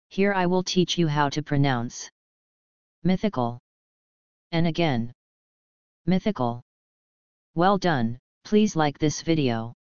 Here I will teach you how to pronounce mythical. And again, mythical. Well done, please like this video.